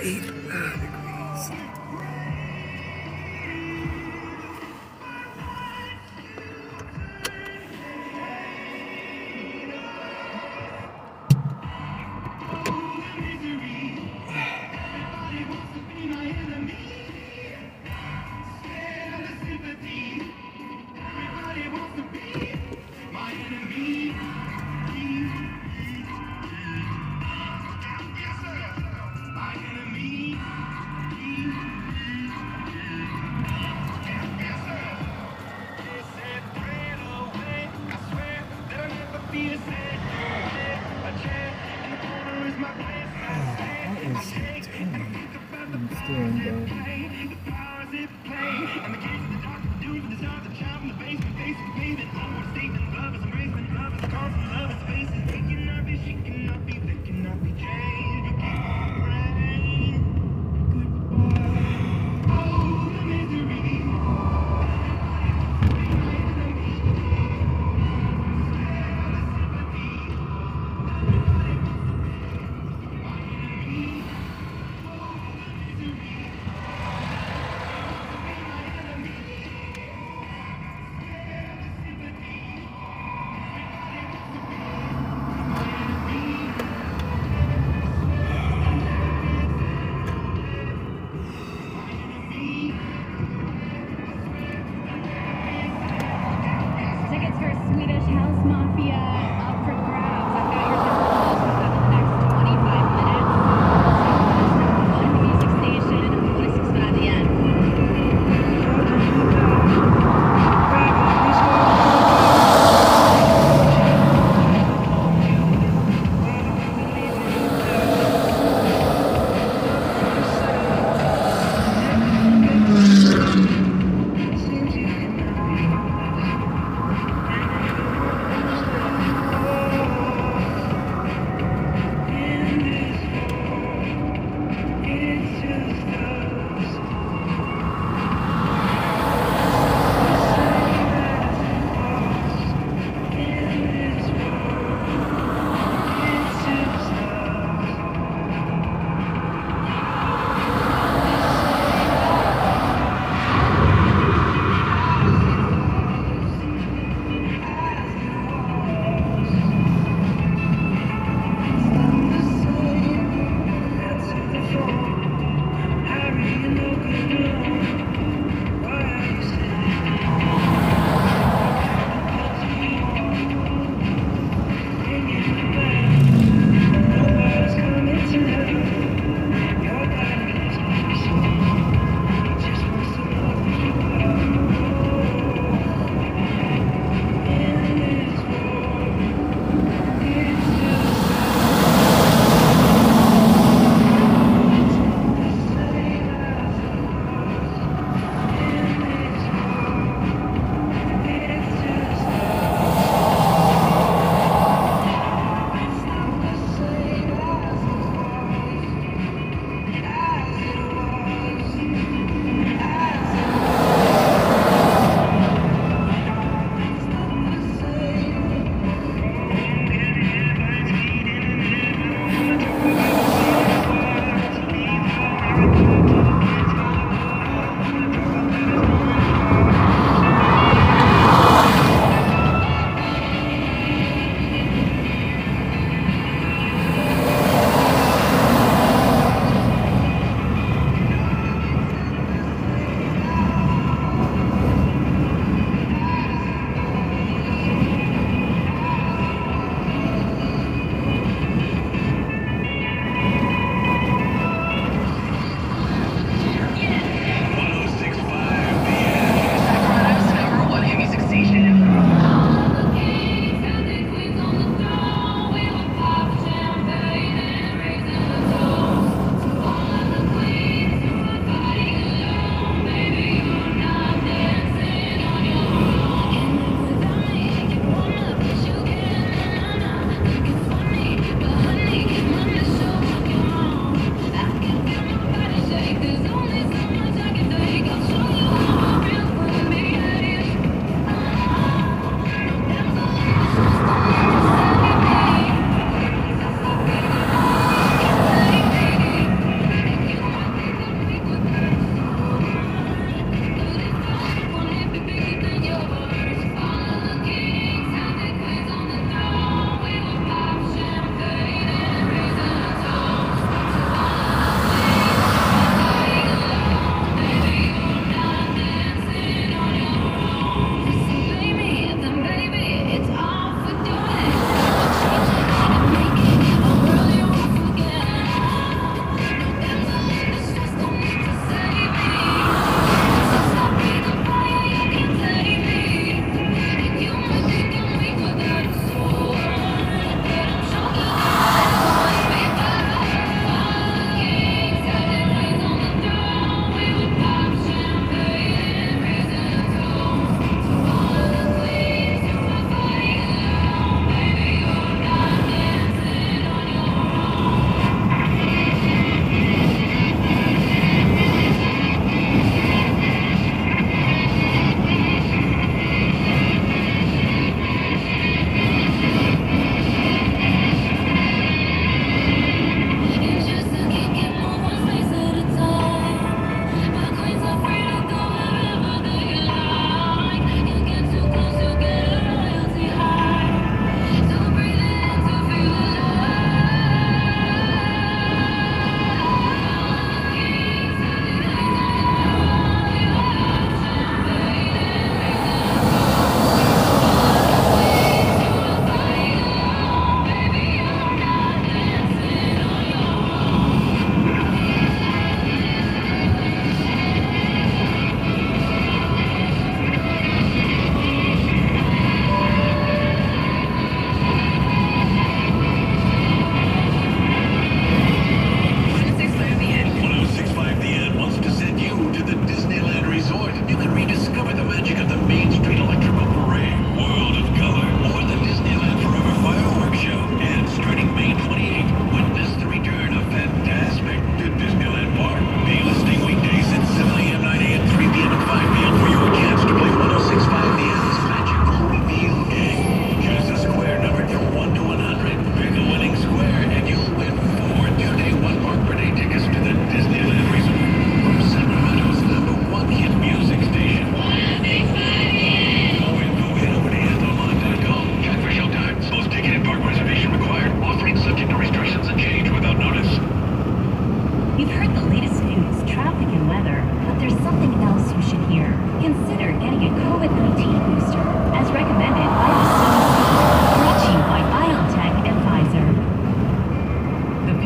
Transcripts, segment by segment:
8 degrees.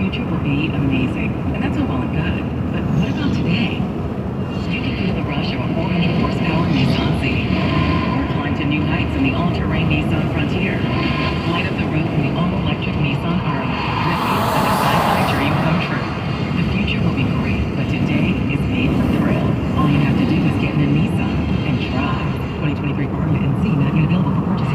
future will be amazing, and that's all well and good. But what about today? You can feel the rush of a 400 horsepower Nissan Z, or climb to new heights in the all-terrain Nissan Frontier. Light up the road in the all-electric Nissan Arrow, and it feels like a sci-fi dream come true. The future will be great, but today is made for thrill. All you have to do is get in a Nissan and drive. 2023 Arma and Z not yet available for purchase.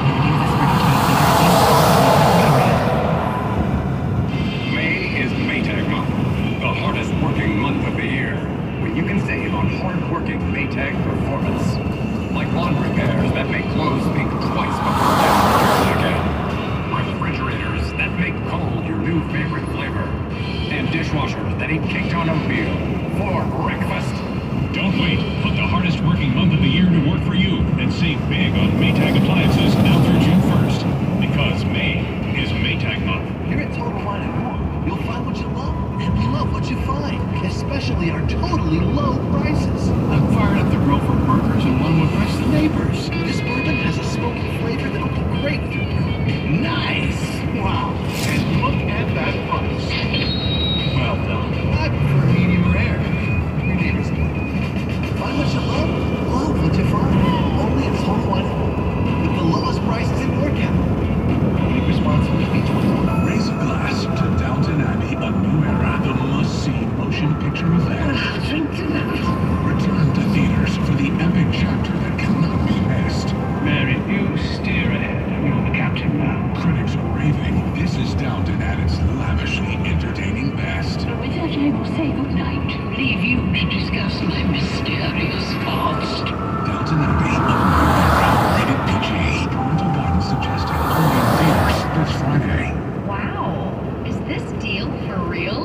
May is Maytag Month, the hardest working month of the year, when you can save on hard-working Maytag performance. Like lawn repairs that make clothes think twice before they're again. Refrigerators that make cold your new favorite flavor. And dishwashers that eat caked on oatmeal for breakfast. Don't wait. Put the hardest working month of the year to work for you and save big on Maytag appliances now through June 1st. Because May is Maytag Month. Here at Total Wine & More, you'll find what you love and love what you find, especially our totally low prices. I'm fired up to grill for burgers and want to impress the neighbors. This bourbon has a smoky flavor that'll be great for you. Nice! Wow! And look at that price. Well done. I prefer medium rare. Your neighbor's good. Find what you love what you find. Only at Total Wine & More, with the lowest prices in NorCal. Drink responsibly, B21. Raise a glass to Downton Abbey, a new era, the must-see motion picture event. Drink to that. Return to theaters for the epic chapter that cannot be missed. Mary, you steer ahead. You're the captain now. Critics are raving. This is Downton at its lavishly entertaining best. With that, I will say goodnight. Leave you to discuss my mysterious past. Downton Abbey, a new era, rated PG. Parental guidance suggested. Only in theaters this Friday. Wow. Is this deal for real?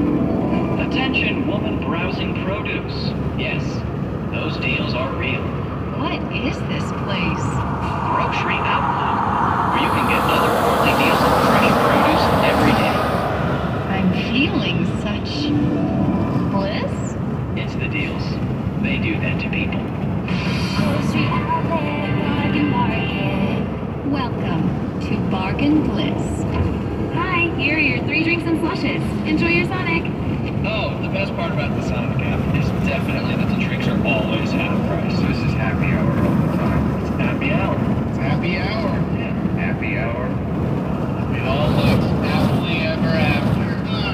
Attention, woman browsing produce. Yes, those deals are real. What is this place? Grocery Outlet, where you can get other quality deals on fresh produce every day. I'm feeling such bliss. It's the deals. They do that to people. Grocery Outlet, Bargain Market. Welcome to Bargain Bliss. Hi, here are your 3 drinks and slushes. Enjoy your Sonic. Oh, the best part about the Sonic app is definitely that the drinks are always half price. This is happy hour all the time. It's happy hour. It's happy hour. Yeah. Happy hour. It all lives happily ever after.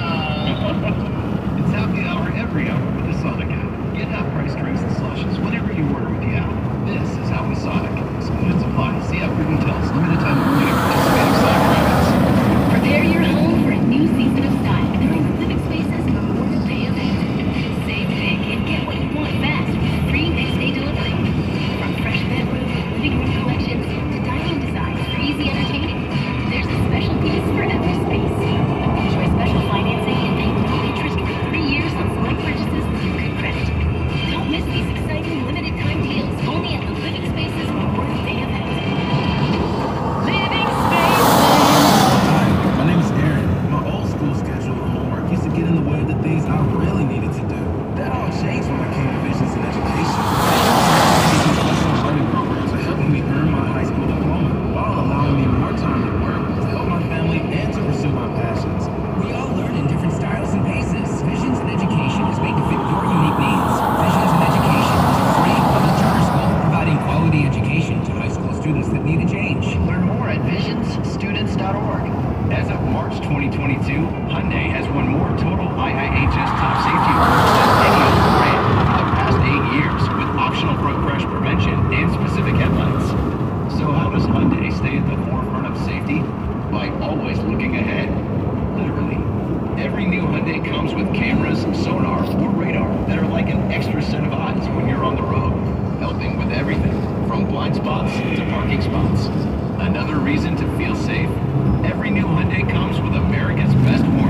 It's happy hour every hour with the Sonic app. Get half-price drinks and slushes whenever you order with the app. This is how we Sonic. Exclusions apply. See app for details. Limited time only at participating Sonic rabbits. Prepare your home for a new season of style during the Living Spaces Memorial Day event. Save big and get what you want fast with free next-day delivery. From fresh bedroom, living room collections, to dining designs for easy entertaining, there's a special piece for every space. Enjoy special financing and pay no interest for 3 years on select purchases with good credit. Don't miss these exciting limited-time deals only at the Living Spaces Memorial Day event. Living Spaces! My name is Aaron. My old school schedule and homework used to get in the way of the things I really needed to do. That all changed when I came to Visions in Education. These flexible learning programs are helping me earn my high school diploma while allowing me more time to work, to help my family, and to pursue my passions. We all learn in different styles and paces. Visions in Education is made to fit your unique needs. Visions in Education is a free public charter school providing quality education to high school students that need a change. Learn more at visionsstudents.org. As of March 2022, Hyundai has won more total IIHS top safety awards than any other brand over the past 8 years, with optional road crash prevention and specific headlights. So how does Hyundai stay at the forefront of safety? By always looking ahead. Literally. Every new Hyundai comes with cameras, sonar, or radar that are like an extra set of eyes when you're on the road, helping with everything from blind spots to parking spots. Another reason to feel safe? Every new Hyundai comes with America's best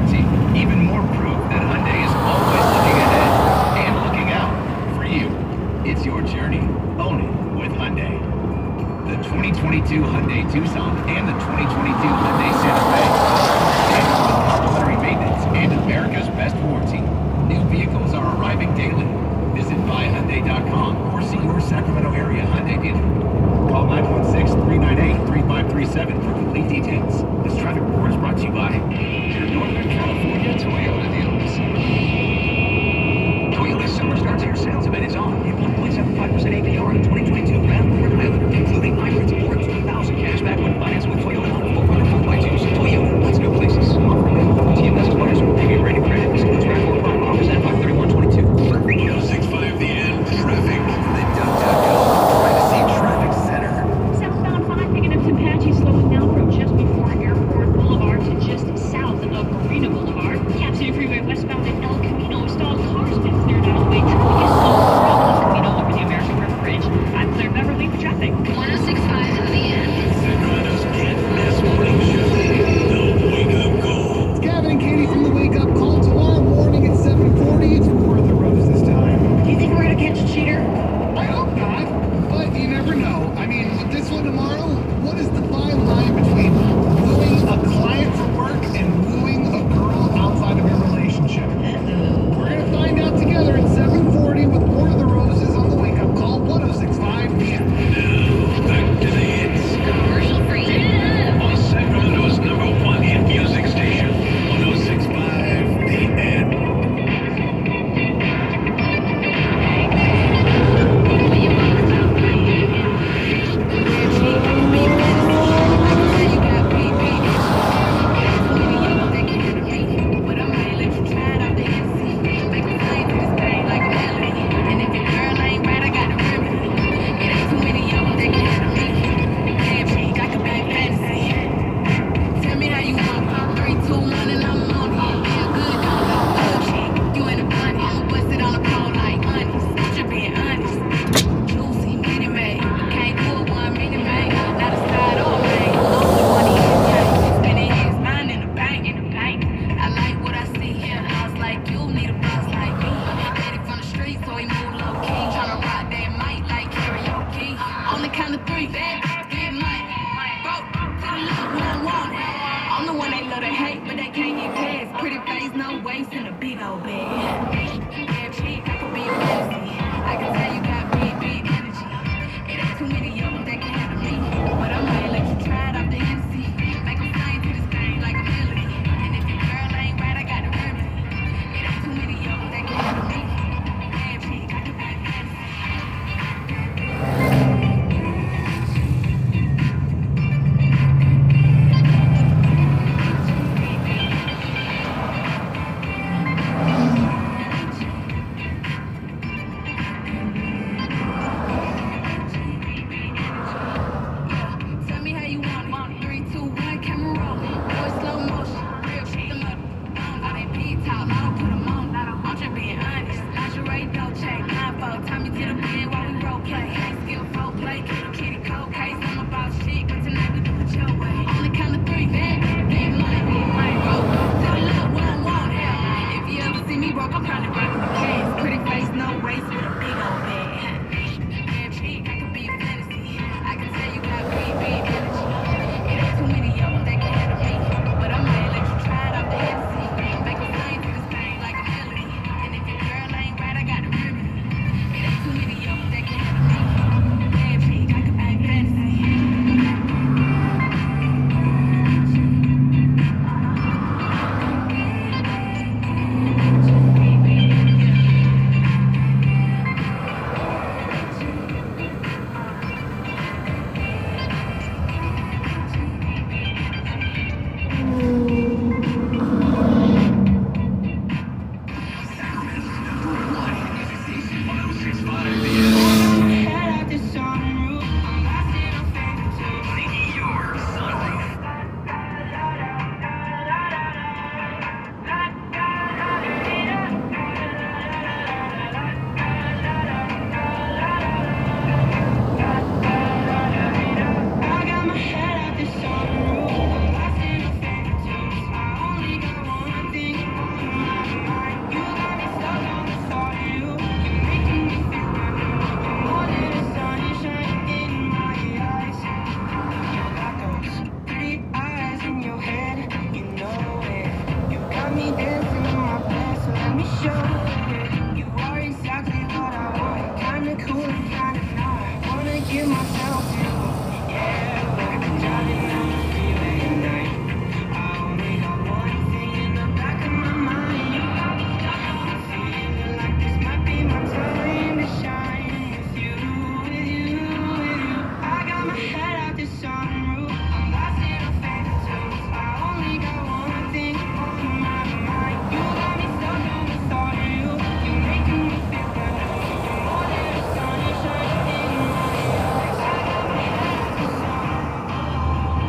got me dancing in my past, so let me show it. You are exactly what I want. Kinda cool and kinda not. Wanna give myself to you. Yeah, but driving down the freeway at night. I only got one thing in the back of my mind. I'm feeling like this might be my time to shine with you, with you, with you. I got my head out the sunroof. I'm blasting our favorite tunes. I only got one thing on my mind. You got me stuck on the thought of you. You're making me feel brand new. You're more than a sunshine in my eyes. I got my head out the sunroof.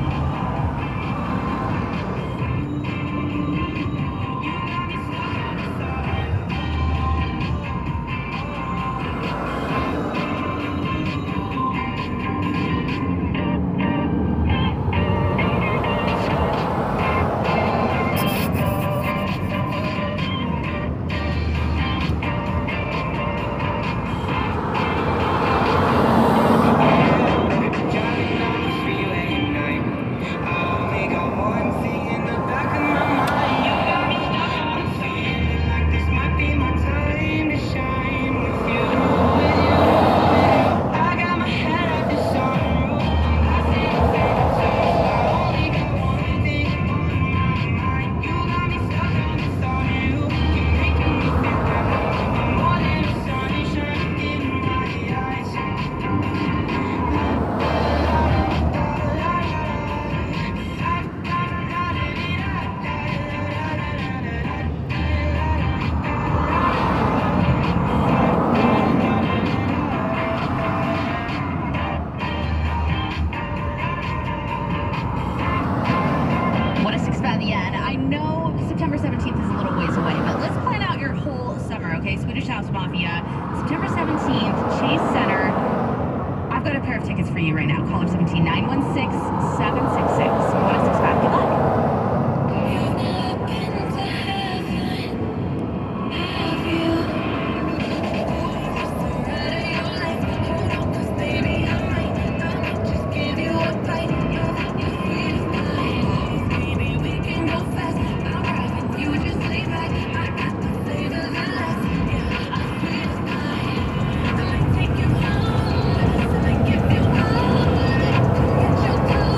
You got me stuck on the thought of you. Driving down the freeway at night. I only got one thing in the back of my mind. You got me stuck. I'm feeling like this might be my time to shine with you, with you, with you. I got my head out the sunroof. I'm blasting our favorite tunes. I only got one thing on my mind. You got me stuck on the thought of you. You're making me feel brand new. You're more than a sunshine in my eyes. What a six by the end. I know September 17th is a little ways away, but let's plan out your whole summer, okay? Swedish House Mafia, September 17th, Chase Center. I've got a pair of tickets for you right now. Call up 17-916-766. What a six by. Good luck. Take you home, give you all, come get your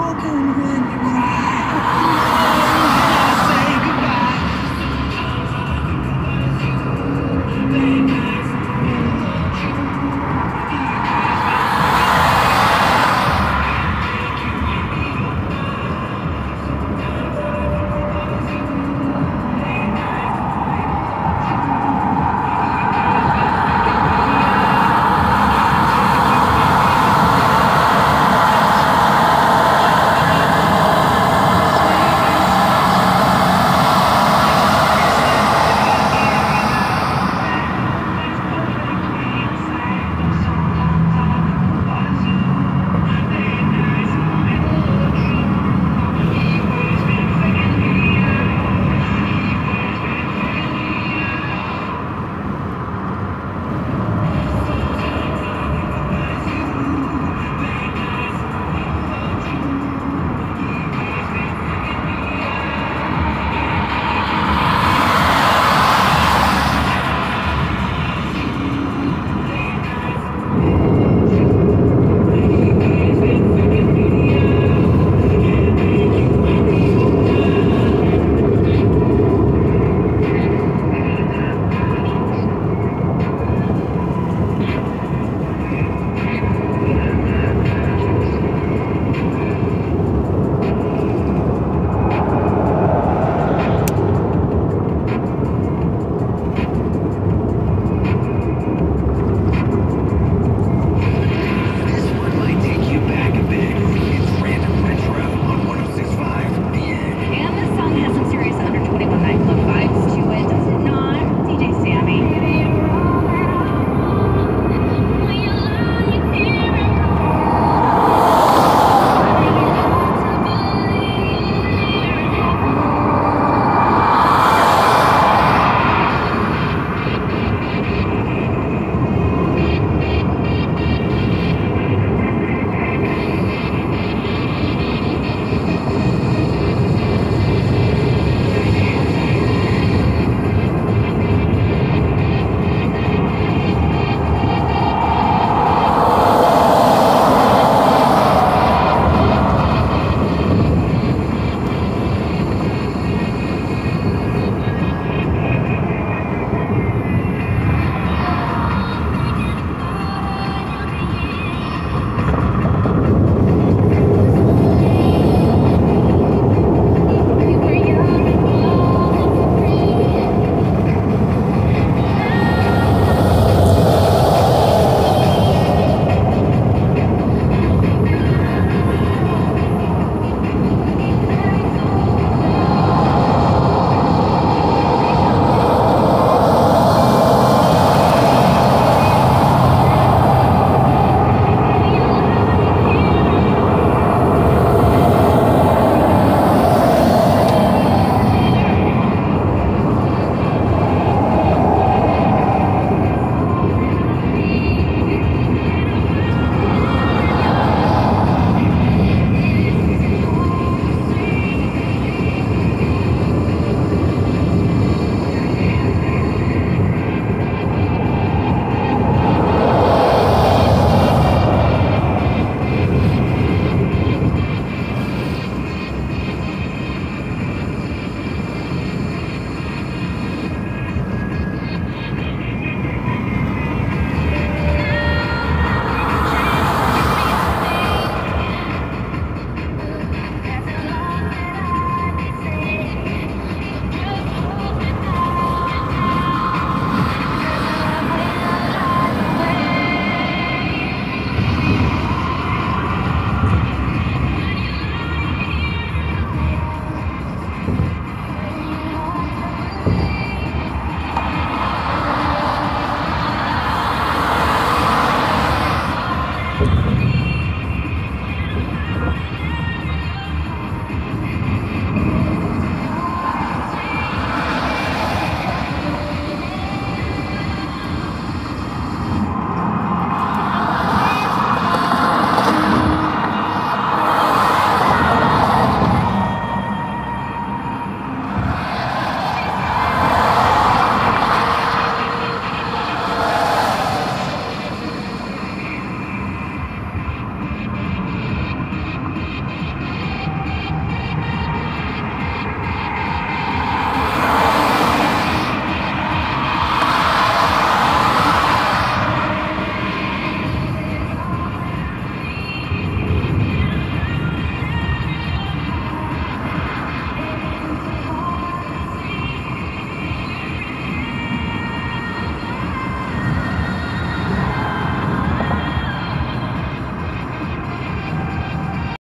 walking